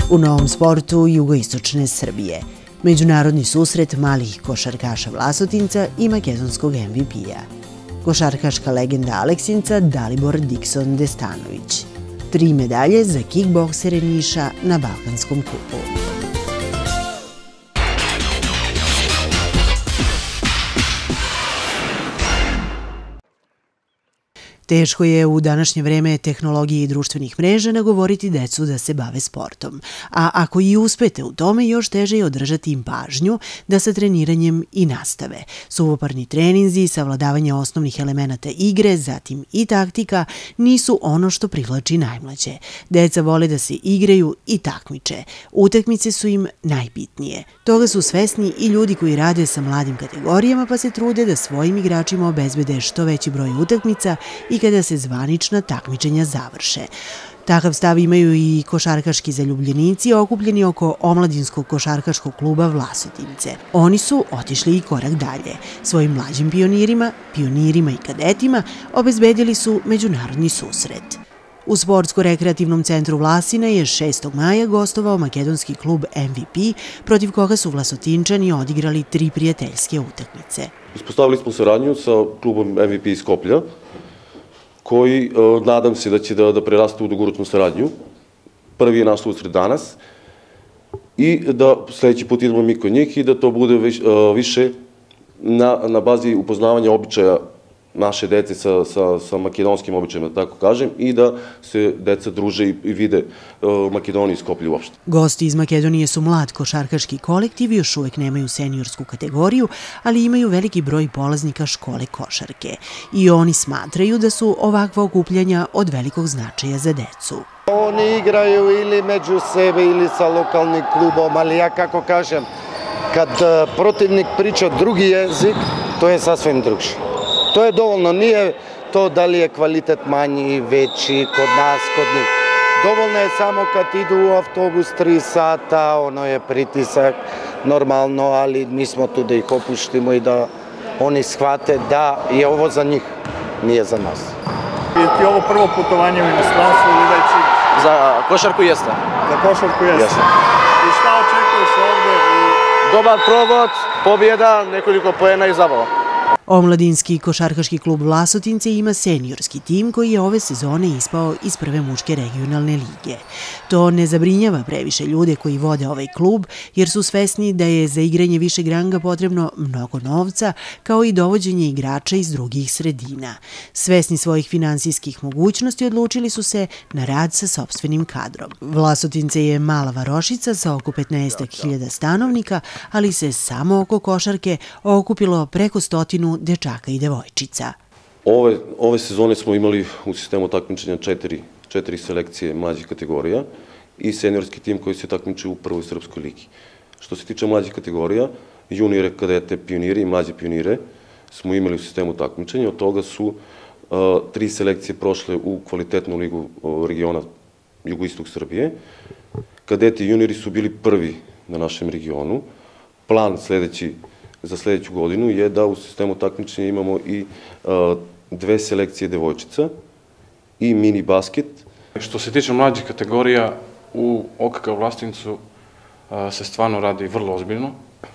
U novom sportu jugoistočne Srbije. Međunarodni susret malih košarkaša Vlasotinca i makedonskog MVP-a. Košarkaška legenda Aleksinca Dalibor Dikson Destanović. 3 medalje za kikboksere Niša na Balkanskom kupu. Teško je u današnje vreme tehnologije i društvenih mreža nagovoriti decu da se bave sportom. A ako i uspete u tome, još teže je održati im pažnju da sa treniranjem i nastave. Suvoparni treninzi, savladavanje osnovnih elemenata igre, zatim i taktika, nisu ono što privlači najmlađe. Deca vole da se igraju i takmiče. Utakmice su im najbitnije. Toga su svesni i ljudi koji rade sa mladim kategorijama, pa se trude da svojim igračima obezbede što veći broj utakmica i kada se zvanična takmičenja završe. Takav stav imaju i košarkaški zaljubljenici okupljeni oko omladinskog košarkaškog kluba Vlasotince. Oni su otišli i korak dalje. Svojim mlađim pionirima i kadetima obezbedili su međunarodni susret. U Sportsko-rekreativnom centru Vlasina je 6. maja gostovao makedonski klub MVP, protiv koga su Vlasotinčani odigrali 3 prijateljske utakmice. Uspostavili smo saradnju sa klubom MVP iz Skoplja, koji nadam se da će da preraste u dugoročnu saradnju. Prvi je naš susret danas i da sledeći put idemo mi kod njih i da to bude više na bazi upoznavanja običaja naše dece sa makedonskim običajima, da tako kažem, i da se deca druže i vide Makedoniju i Skoplje uopšte. Gosti iz Makedonije su mlad košarkaški kolektiv, još uvek nemaju seniorsku kategoriju, ali imaju veliki broj polaznika škole košarke. I oni smatraju da su ovakva okupljanja od velikog značaja za decu. Oni igraju ili među sebe ili sa lokalnim klubom, ali ja kako kažem, kad protivnik priča drugi jezik, to je sasvim drugše. To je dovoljno, nije to da li je kvalitet manji, veći kod nas, kod njih. Dovoljno je samo kad idu u autobus 3 sata, ono je pritisak normalno, ali mi smo tu da ih opuštimo i da oni shvate da je ovo za njih, nije za nas. Je ti ovo prvo putovanje u inostranstvu ili već? Za košarku jeste. Za košarku jeste. I šta očekuješ ovde? Dobar provod, pobjeda, nekoliko poena i zabava. Omladinski košarkaški klub Vlasotince ima seniorski tim koji je ove sezone ispao iz prve muške regionalne lige. To ne zabrinjava previše ljude koji vode ovaj klub, jer su svesni da je za igranje višeg ranga potrebno mnogo novca, kao i dovođenje igrača iz drugih sredina. Svesni svojih finansijskih mogućnosti odlučili su se na rad sa sopstvenim kadrom. Vlasotince je mala varošica sa oko 15.000 stanovnika, ali se samo oko košarke okupilo preko 100 dečaka i devojčica. Ove sezone smo imali u sistemu takmičenja 4 selekcije mlađih kategorija i seniorski tim koji se takmiči u prvoj srpskoj ligi. Što se tiče mlađih kategorija, junire, kadete, pionire i mlađe pionire smo imali u sistemu takmičenja. Od toga su 3 selekcije prošle u kvalitetnu ligu regiona jugoistok Srbije. Kadeti i juniri su bili prvi na našem regionu. Plan za sledeću godinu je da u sistemu takmičenja imamo i 2 selekcije devojčica i mini basket. Što se tiče mlađih kategorija, u OKK Vlasotincu se stvarno radi vrlo ozbiljno.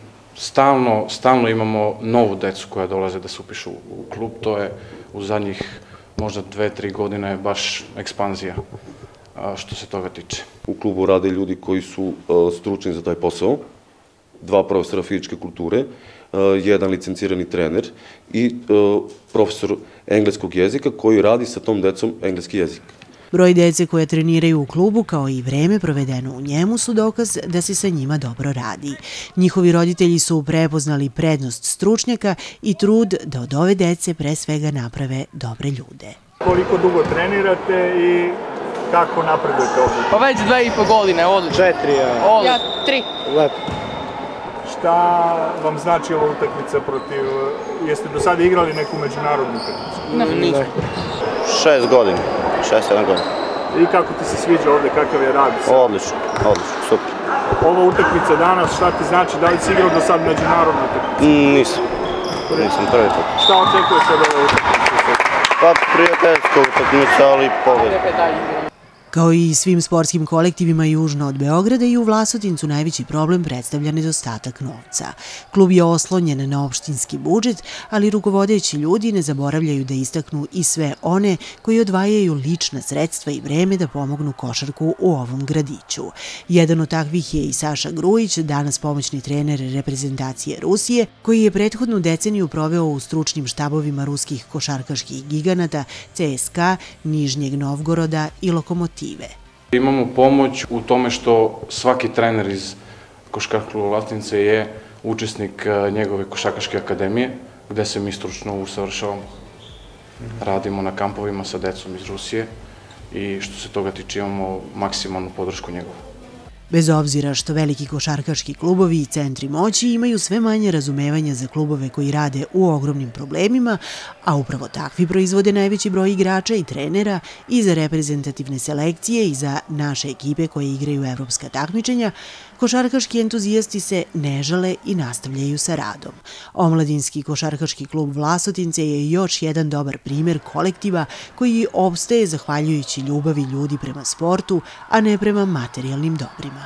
Stalno imamo novu decu koja dolaze da se upišu u klub. To je u zadnjih možda 2-3 godine baš ekspanzija što se toga tiče. U klubu rade ljudi koji su stručni za taj posao, 2 profesora fizičke kulture, 1 licencirani trener i profesor engleskog jezika koji radi sa tom decom engleski jezik. Broj dece koje treniraju u klubu, kao i vreme provedeno u njemu, su dokaz da se sa njima dobro radi. Njihovi roditelji su prepoznali prednost stručnjaka i trud da od ove dece pre svega naprave dobre ljude. Koliko dugo trenirate i kako napredujete ovdje? Pa već 2,5 godine, odlično. 4, ja 3. Lepo. Šta vam znači ova utakmica protiv... Jeste do sada igrali neku međunarodnu utakmicu? Ne. 6 godina, 6-7 godina. I kako ti se sviđa ovde, kakav je rad? Odlično, super. Ova utakmica danas, šta ti znači? Da li si igrao do sad međunarodnu utakmicu? Nisam prvi put. Šta očekuješ od ove utakmice? Pa prijateljska utakmica, ali pobjeda. Kao i svim sportskim kolektivima južno od Beograda, i u Vlasotincu najveći problem predstavlja nedostatak novca. Klub je oslonjen na opštinski budžet, ali rukovodeći ljudi ne zaboravljaju da istaknu i sve one koji odvajaju lična sredstva i vreme da pomognu košarku u ovom gradiću. Jedan od takvih je i Saša Grujić, danas pomoćni trener reprezentacije Rusije, koji je prethodnu deceniju proveo u stručnim štabovima ruskih košarkaških giganata CSKA, Nižnjeg Novgoroda i Lokomotive. Imamo pomoć u tome što svaki trener iz Košarkaškog kluba Vlasotince je učesnik njegove košarkaške akademije, gde se mi stručno usavršavamo. Radimo na kampovima sa decom iz Rusije i što se toga tiče imamo maksimalnu podršku njegovu. Bez obzira što veliki košarkaški klubovi i centri moći imaju sve manje razumevanja za klubove koji rade u ogromnim problemima, a upravo takvi proizvode najveći broj igrača i trenera i za reprezentativne selekcije i za naše ekipe koje igraju evropska takmičenja, košarkaški entuzijasti se ne žale i nastavljaju sa radom. Omladinski košarkaški klub Vlasotince je još jedan dobar primer kolektiva koji opstaje zahvaljujući ljubavi ljudi prema sportu, a ne prema materijalnim dobrima.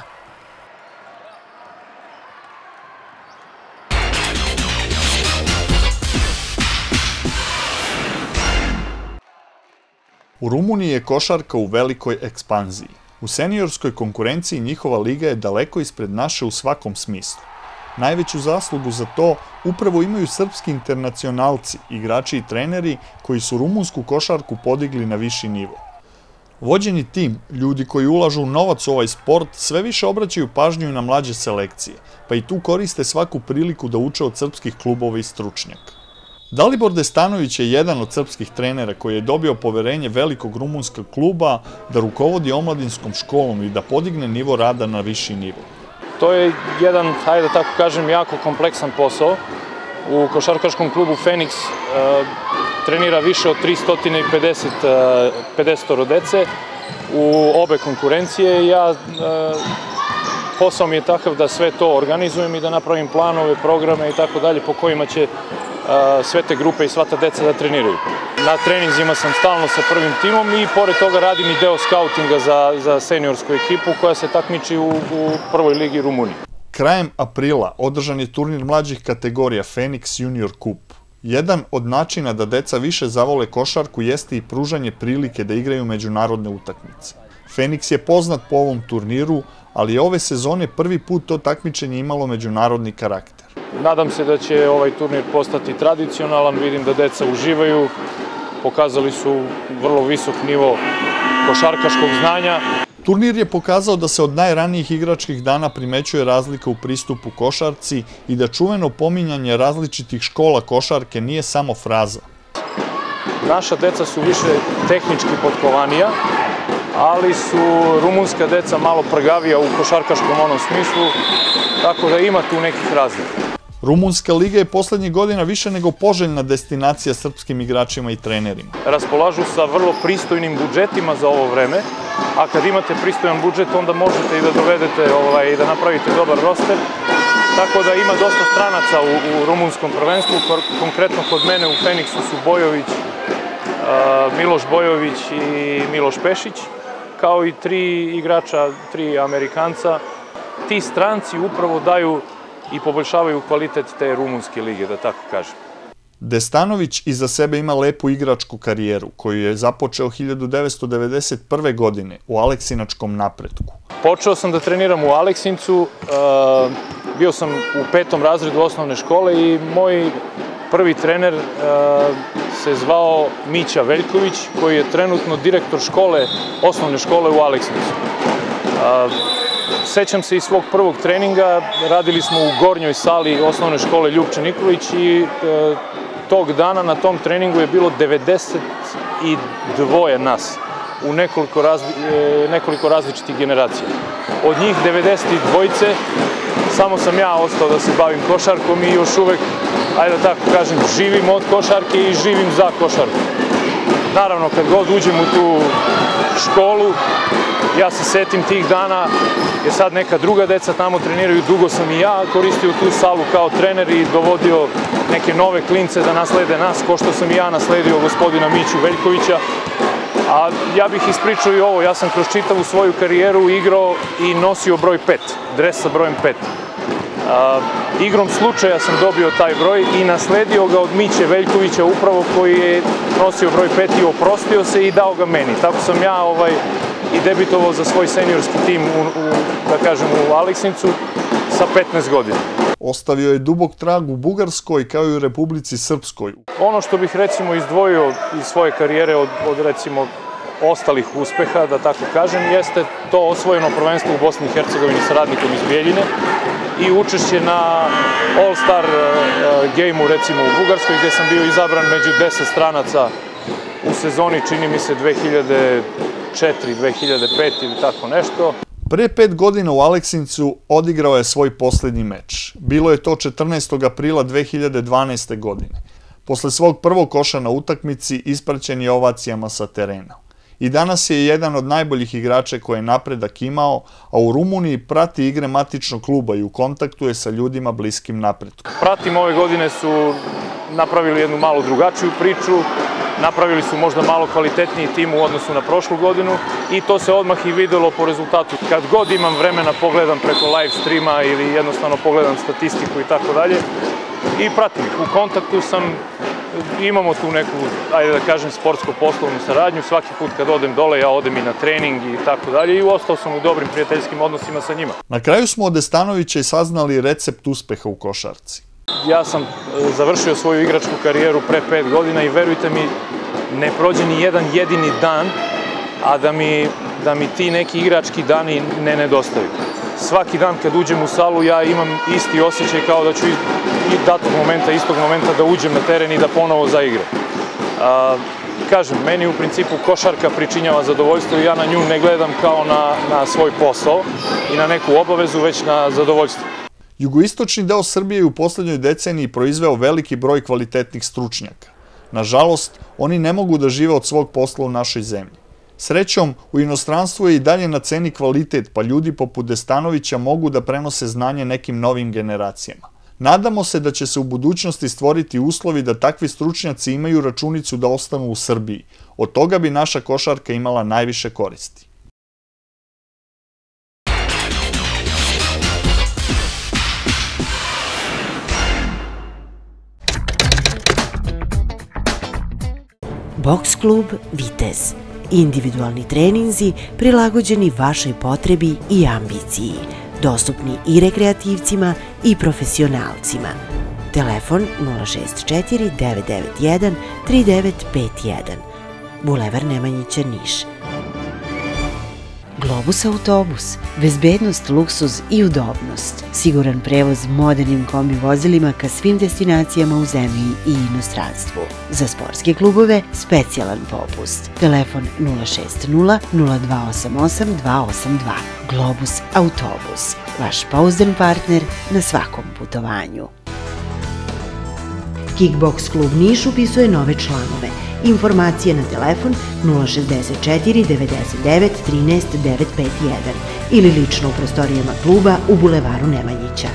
U Rumuniji je košarka u velikoj ekspanziji. U seniorskoj konkurenciji njihova liga je daleko ispred naše u svakom smislu. Najveću zaslugu za to upravo imaju srpski internacionalci, igrači i treneri koji su rumunsku košarku podigli na viši nivo. Vođeni tim, ljudi koji ulažu novac u ovaj sport, sve više obraćaju pažnju na mlađe selekcije, pa i tu koriste svaku priliku da uče od srpskih klubova i stručnjaka. Dalibor Destanović je jedan od srpskih trenera koji je dobio poverenje velikog rumunskog kluba da rukovodi omladinskom školom i da podigne nivo rada na viši nivo. To je jedan, hajde da tako kažem, jako kompleksan posao. U košarkaškom klubu Feniks trenira više od 350 dece u obe konkurencije. Posao mi je takav da sve to organizujem i da napravim planove, programe i tako dalje po kojima će sve te grupe i sva ta deca da treniraju. Na treninzima sam stalno sa prvim timom i pored toga radim i deo skautinga za seniorsku ekipu koja se takmiči u prvoj ligi Rumunije. Krajem aprila održan je turnir mlađih kategorija Feniks Junior Cup. Jedan od načina da deca više zavole košarku jeste i pružanje prilike da igraju međunarodne utakmice. Feniks je poznat po ovom turniru, ali je ove sezone prvi put to takmičenje imalo međunarodni karakter. Nadam se da će ovaj turnir postati tradicionalan, vidim da deca uživaju, pokazali su vrlo visok nivo košarkaškog znanja. Turnir je pokazao da se od najranijih igračkih dana primećuje razlika u pristupu košarci i da čuveno pominjanje različitih škola košarke nije samo fraza. Naša deca su više tehnički potkovanija, ali su rumunska deca malo prgavija u košarkaškom onom smislu, tako da ima tu nekih razlika. Rumunska liga je poslednjih godina više nego poželjna destinacija srpskim igračima i trenerima. Raspolažu sa vrlo pristojnim budžetima za ovo vreme, a kad imate pristojan budžet onda možete i da dovedete i da napravite dobar roster, tako da ima dosta stranaca u rumunskom prvenstvu, konkretno kod mene u Feniksu su Bojović, Miloš Bojović i Miloš Pešić, kao i 3 igrača, 3 Amerikanca. Ti stranci upravo daju i poboljšavaju kvalitet te rumunske lige, da tako kažem. Destanović iza sebe ima lepu igračku karijeru, koju je započeo 1991. godine u Aleksinačkom Napretku. Počeo sam da treniram u Aleksincu, bio sam u 5. razredu osnovne škole i moj prvi trener se zvao Mića Veljković, koji je trenutno direktor osnovne škole u Aleksincu. Sećam se i svog prvog treninga, radili smo u gornjoj sali osnovne škole Ljupče Nikolić i tog dana na tom treningu je bilo 92 nas u nekoliko različitih generacija. Od njih 92 samo sam ja ostao da se bavim košarkom i još uvek, ajde da tako kažem, živim od košarke i živim za košarku. Naravno, kad god uđem u tu školu, ja se setim tih dana, jer sad neka druga deca tamo treniraju, dugo sam i ja koristio tu salu kao trener i dovodio neke nove klince da naslede nas, ko što sam i ja nasledio gospodina Miću Veljkovića. A ja bih ispričao i ovo, ja sam kroz čitavu svoju karijeru igrao i nosio broj 5, dres sa brojem 5. Igrom slučaja sam dobio taj broj i nasledio ga od Miće Veljkovića upravo koji je nosio broj 5 i oprostio se i dao ga meni. Tako sam ja i debitovao za svoj seniorski tim da kažem u Aleksincu sa 15 godina. Ostavio je dubok trag u Bugarskoj kao i u Republici Srpskoj. Ono što bih recimo izdvojio iz svoje karijere od recimo ostalih uspeha, da tako kažem, jeste to osvojeno prvenstvo u Bosni i Hercegovini sa Radnikom iz Bijeljine i učešće na All-Star game-u recimo u Bugarskoj gde sam bio izabran među 10 stranaca u sezoni, čini mi se 2004, 2005 ili tako nešto. Pre 5 godina u Aleksincu odigrao je svoj poslednji meč. Bilo je to 14. aprila 2012. godine. Posle svog prvog koša na utakmici ispraćen je ovacijama sa terena. I danas je jedan od najboljih igrača koje je napredak imao, a u Rumuniji prati igre matičnog kluba i u kontaktu je sa ljudima bliskim napretku. Pratim, ove godine su napravili jednu malo drugačiju priču, napravili su možda malo kvalitetniji tim u odnosu na prošlu godinu i to se odmah i videlo po rezultatu. Kad god imam vremena pogledam preko live streama ili jednostavno pogledam statistiku i tako dalje i pratim ih. U kontaktu sam, imamo tu neku, ajde da kažem, sportsko-poslovnu saradnju. Svaki put kad odem dole, ja odem i na trening i tako dalje i ostao sam u dobrim prijateljskim odnosima sa njima. Na kraju smo od Destanovića i saznali recept uspeha u košarci. Ja sam završio svoju igračku karijeru pre 5 godina i verujte mi, ne prođe ni jedan jedini dan, a da mi ti neki igrački dani ne nedostaju. Svaki dan kad uđem u salu ja imam isti osjećaj kao da ću istog momenta da uđem na teren i da ponovo zaigram. Kažem, meni u principu košarka pričinjava zadovoljstvo i ja na nju ne gledam kao na svoj posao i na neku obavezu, već na zadovoljstvo. Jugoistočni deo Srbije je u poslednjoj deceniji proizveo veliki broj kvalitetnih stručnjaka. Nažalost, oni ne mogu da žive od svog posla u našoj zemlji. Srećom, u inostranstvu je i dalje na ceni kvalitet, pa ljudi poput Destanovića mogu da prenose znanje nekim novim generacijama. Nadamo se da će se u budućnosti stvoriti uslovi da takvi stručnjaci imaju računicu da ostanu u Srbiji. Od toga bi naša košarka imala najviše koristi. Boks klub Vitez. Individualni treninzi prilagođeni vašoj potrebi i ambiciji. Dostupni i rekreativcima i profesionalcima. Telefon 064 991 3951. Bulevar Nemanjića, Niš. Globus autobus. Bezbednost, luksuz i udobnost. Siguran prevoz modernim kombi vozilima ka svim destinacijama u zemlji i inostranstvu. Za sportske klubove specijalan popust. Telefon 060 0288 282. Globus autobus. Vaš pouzdan partner na svakom putovanju. Kickboks klub Niš upisuje nove članove. Informacije na telefon 064 99 13 951 ili lično u prostorijama kluba u Bulevaru Nemanjića.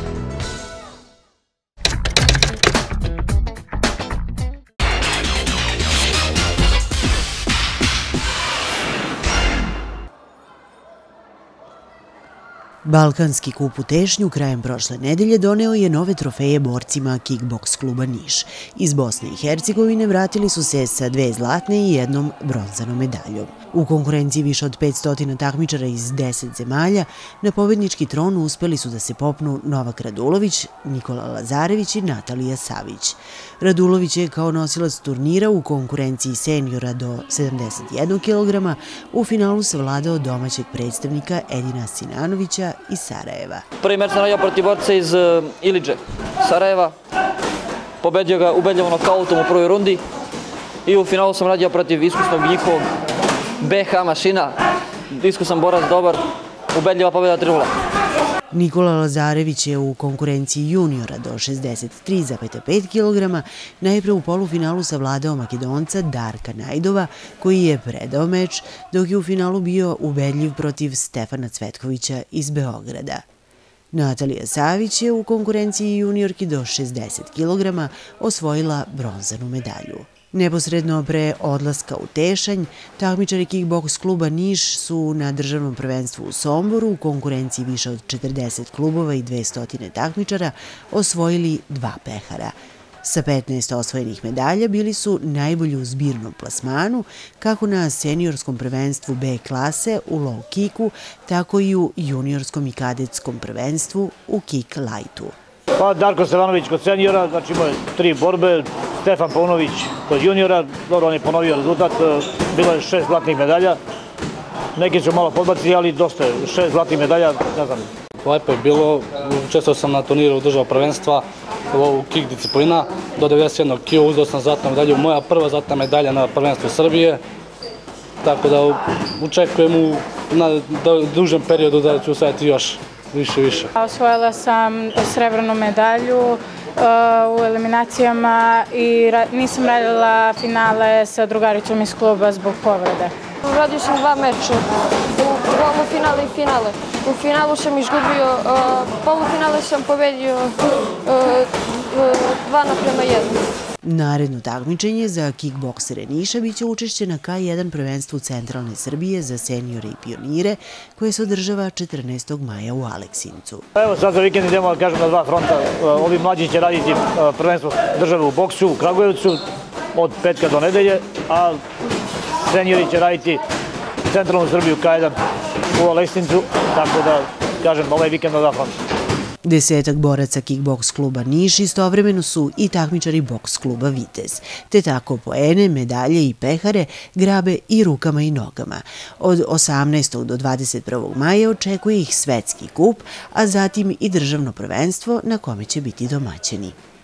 Balkanski kup u Tešnju krajem prošle nedelje doneo je nove trofeje borcima Kickboks kluba Niš. Iz Bosne i Hercegovine vratili su se sa 2 zlatne i 1 bronzanom medaljom. U konkurenciji više od 500 takmičara iz 10 zemalja na pobednički tron uspeli su da se popnu Novak Radulović, Nikola Lazarević i Natalija Savić. Radulović je kao nosilac turnira u konkurenciji seniora do 71 kg u finalu savladao domaćeg predstavnika Edina Sinanovića iz Sarajeva. Prvi meč sam radio protiv borca iz Ilidže, Sarajeva. Pobedio ga ubedljivo nokautom u prvoj rundi i u finalu sam radio protiv iskusnog njihovog BH mašina. Iskusan borac, dobar, ubedljiva pobeda 3-0. Nikola Lazarević je u konkurenciji juniora do 63,5 kg najpre u polufinalu savladao Makedonca Darka Najdova, koji je predao meč, dok je u finalu bio ubedljiv protiv Stefana Cvetkovića iz Beograda. Natalija Savić je u konkurenciji juniorki do 60 kg osvojila bronzanu medalju. Neposredno pre odlaska u Tešanj, takmičari kickboks kluba Niš su na državnom prvenstvu u Somboru u konkurenciji više od 40 klubova i 200 takmičara osvojili 2 pehara. Sa 15 osvojenih medalja bili su najbolji u zbirnom plasmanu, kako na seniorskom prvenstvu B klase u low kicku, tako i u juniorskom i kadetskom prvenstvu u kick lightu. Pa Darko Stevanović kod seniora, znači imao je 3 borbe, Stefan Paunović kod juniora, dobro on je ponovio rezultat, bilo je 6 zlatnih medalja, neki su malo podbacili, ali dosta je, 6 zlatnih medalja, ne znam. Lepo je bilo, učestvovao sam na turniru državnog prvenstva u kick disciplina, do 91 kg uzeo sam zlatnu medalju, moja prva zlatna medalja na prvenstvu Srbije, tako da očekujem na dužem periodu da ću osvojiti još više. Osvojila sam srebrnu medalju u eliminacijama i nisam radila finale sa drugaricom iz kluba zbog povrede. Radio sam 2 meča, u polufinale i finale. U finalu sam izgubio, polufinale sam pobedio 2:1. Naredno takmičenje za kickboksere Niša biće učešće na K1 prvenstvu Centralne Srbije za seniore i pionire, koje se održava 14. maja u Aleksincu. Evo sad za vikend idemo, kažem, na 2 fronta. Ovi mlađi će raditi prvenstvo države u boksu u Kragujevcu od petka do nedelje, a seniori će raditi Centralnu Srbiju K1 u Aleksincu, tako da, kažem, ovaj vikend na 2 fronta. 10 boraca kickboks kluba Niš istovremeno su i takmičari boks kluba Vitez, te tako poene, medalje i pehare grabe i rukama i nogama. Od 18. do 21. maja očekuje ih svetski kup, a zatim i državno prvenstvo na kome će biti domaćeni.